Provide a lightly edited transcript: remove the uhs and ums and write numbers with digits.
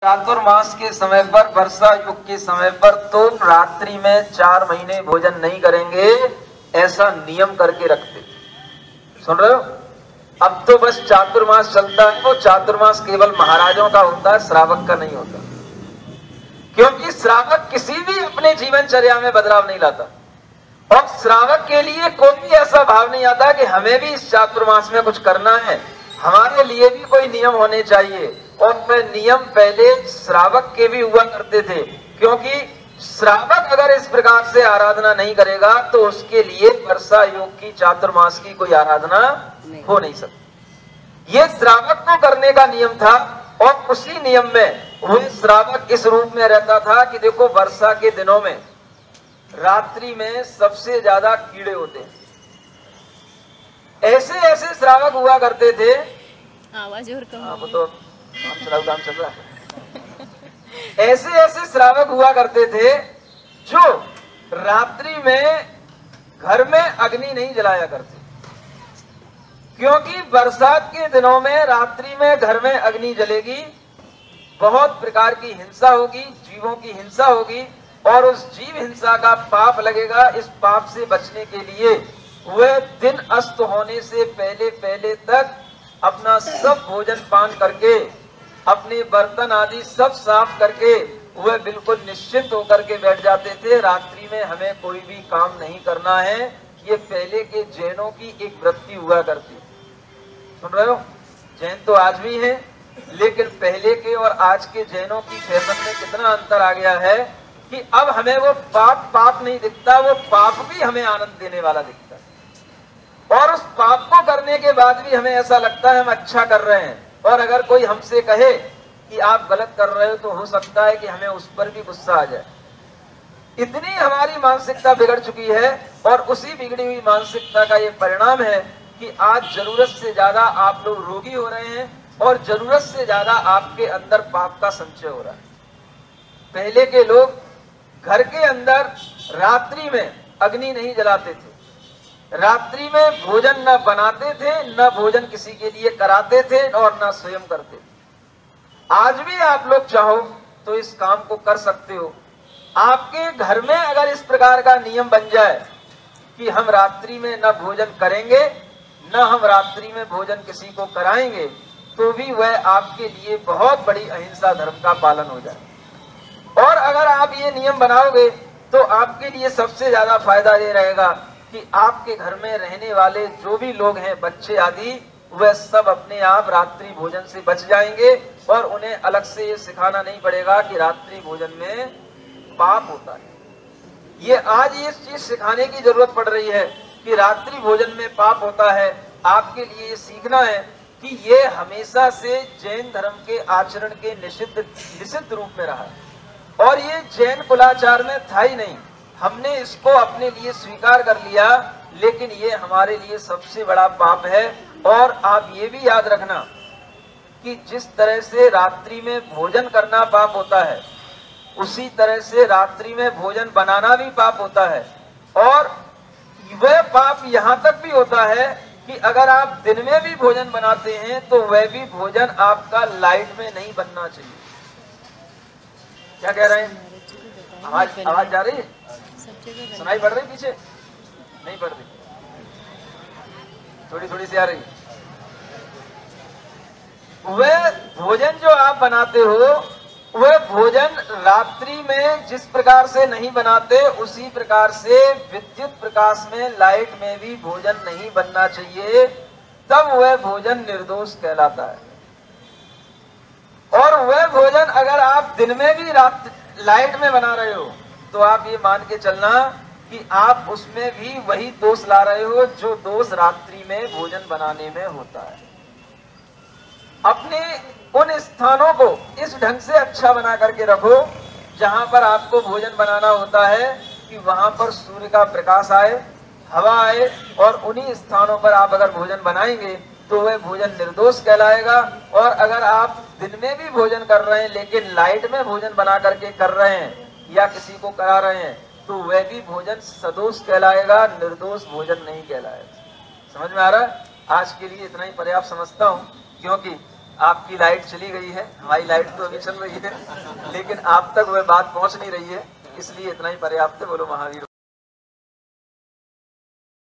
चातुर्मास के समय पर, वर्षा युग के समय पर तो रात्रि में 4 महीने भोजन नहीं करेंगे, ऐसा नियम करके रखते। सुन रहे हो? अब तो बस चातुर्मास चलता है, वो चातुर्मास केवल महाराजों का होता है, श्रावक का नहीं होता। क्योंकि श्रावक किसी भी अपने जीवनचर्या में बदलाव नहीं लाता, और श्रावक के लिए कोई भी ऐसा भाव नहीं आता कि हमें भी इस चातुर्मास में कुछ करना है, हमारे लिए भी कोई नियम होने चाहिए। और वे नियम पहले श्रावक के भी हुआ करते थे, क्योंकि श्रावक अगर इस प्रकार से आराधना नहीं करेगा तो उसके लिए वर्षा योग की, चातुर्मास की कोई आराधना हो नहीं सकती। ये श्रावक को करने का नियम था, और उसी नियम में वह श्रावक इस रूप में रहता था कि देखो, वर्षा के दिनों में रात्रि में सबसे ज्यादा कीड़े होते हैं। ऐसे ऐसे श्रावक हुआ करते थे, आवाज और कम वो तो काम चल रहा है। ऐसे ऐसे श्रावक हुआ करते थे जो रात्रि में घर में अग्नि नहीं जलाया करते, क्योंकि बरसात के दिनों में रात्रि में घर में अग्नि जलेगी, बहुत प्रकार की हिंसा होगी, जीवों की हिंसा होगी, और उस जीव हिंसा का पाप लगेगा। इस पाप से बचने के लिए वह दिन अस्त होने से पहले पहले तक अपना सब भोजन पान करके, अपने बर्तन आदि सब साफ करके वह बिल्कुल निश्चिंत होकर के बैठ जाते थे। रात्रि में हमें कोई भी काम नहीं करना है। ये पहले के जैनों की एक वृत्ति हुआ करती। सुन रहे हो? जैन तो आज भी हैं, लेकिन पहले के और आज के जैनों की फैशन में कितना अंतर आ गया है कि अब हमें वो पाप नहीं दिखता, वो पाप भी हमें आनंद देने वाला दिखता है। और उस पाप को करने के बाद भी हमें ऐसा लगता है हम अच्छा कर रहे हैं, और अगर कोई हमसे कहे कि आप गलत कर रहे हो तो हो सकता है कि हमें उस पर भी गुस्सा आ जाए। इतनी हमारी मानसिकता बिगड़ चुकी है, और उसी बिगड़ी हुई मानसिकता का ये परिणाम है कि आज जरूरत से ज्यादा आप लोग रोगी हो रहे हैं, और जरूरत से ज्यादा आपके अंदर पाप का संचय हो रहा है। पहले के लोग घर के अंदर रात्रि में अग्नि नहीं जलाते थे, रात्रि में भोजन न बनाते थे, न भोजन किसी के लिए कराते थे, और न स्वयं करते थे। आज भी आप लोग चाहो तो इस काम को कर सकते हो। आपके घर में अगर इस प्रकार का नियम बन जाए कि हम रात्रि में न भोजन करेंगे, न हम रात्रि में भोजन किसी को कराएंगे, तो भी वह आपके लिए बहुत बड़ी अहिंसा धर्म का पालन हो जाए। और अगर आप ये नियम बनाओगे तो आपके लिए सबसे ज्यादा फायदा ये रहेगा कि आपके घर में रहने वाले जो भी लोग हैं, बच्चे आदि, वह सब अपने आप रात्रि भोजन से बच जाएंगे, और उन्हें अलग से ये सिखाना नहीं पड़ेगा कि रात्रि भोजन में पाप होता है। ये आज ये चीज सिखाने की जरूरत पड़ रही है कि रात्रि भोजन में पाप होता है। आपके लिए ये सीखना है कि ये हमेशा से जैन धर्म के आचरण के निषिद्ध रूप में रहा है, और ये जैन कुलाचार में था ही नहीं। हमने इसको अपने लिए स्वीकार कर लिया, लेकिन ये हमारे लिए सबसे बड़ा पाप है। और आप ये भी याद रखना कि जिस तरह से रात्रि में भोजन करना पाप होता है, उसी तरह से रात्रि में भोजन बनाना भी पाप होता है। और वह पाप यहाँ तक भी होता है कि अगर आप दिन में भी भोजन बनाते हैं तो वह भी भोजन आपका लाइट में नहीं बनना चाहिए। क्या कह रहे हैं? आवाज जा रही है? सुनाई पड़ रही? पीछे नहीं पड़ रही, थोड़ी थोड़ी सी आ रही। वह भोजन जो आप बनाते हो, वह भोजन रात्रि में जिस प्रकार से नहीं बनाते, उसी प्रकार से विद्युत प्रकाश में, लाइट में भी भोजन नहीं बनना चाहिए। तब वह भोजन निर्दोष कहलाता है। और वह भोजन अगर आप दिन में भी लाइट में बना रहे हो, तो आप ये मान के चलना कि आप उसमें भी वही दोष ला रहे हो जो दोष रात्रि में भोजन बनाने में होता है। अपने उन स्थानों को इस ढंग से अच्छा बना करके रखो जहां पर आपको भोजन बनाना होता है, कि वहां पर सूर्य का प्रकाश आए, हवा आए, और उन्हीं स्थानों पर आप अगर भोजन बनाएंगे तो वह भोजन निर्दोष कहलाएगा। और अगर आप दिन में भी भोजन कर रहे हैं लेकिन लाइट में भोजन बना करके कर रहे हैं या किसी को करा रहे हैं, तो वह भी भोजन सदोष कहलाएगा, निर्दोष भोजन नहीं कहलाएगा। समझ में आ रहा है? आज के लिए इतना ही पर्याप्त समझता हूँ, क्योंकि आपकी लाइट चली गई है, हमारी लाइट तो अभी चल रही है, लेकिन आप तक वह बात पहुंच नहीं रही है, इसलिए इतना ही पर्याप्त है। बोलो महावीर।